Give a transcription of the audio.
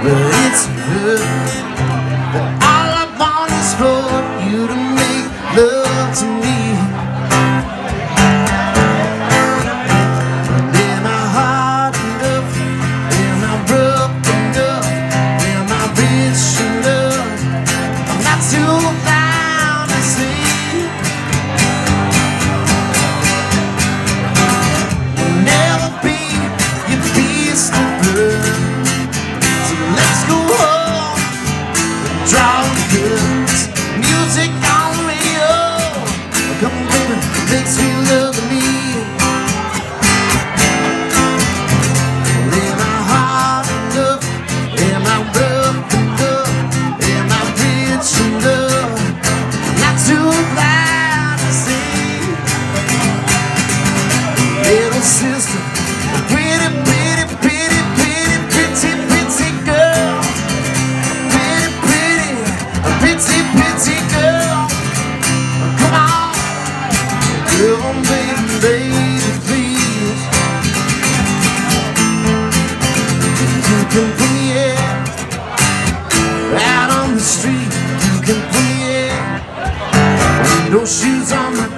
but it's good. But all I want is for you to make love to me. And am I hard enough? Am I rough enough? Am I rich enough? I'm not too loud to see. You'll never be your beast of blood. So let's go home and draw goods. Music on the radio. Come on, baby, makes me love to me. Am I hard enough? Am I rough enough? Am I rich enough? Not too loud to see. Little sister, pretty, pretty, pretty, pretty, pretty, pretty girl. Pretty, pretty, pretty, pretty girl. Come on, come on, baby, baby, please. You can put me out on the street. You can put me no shoes on my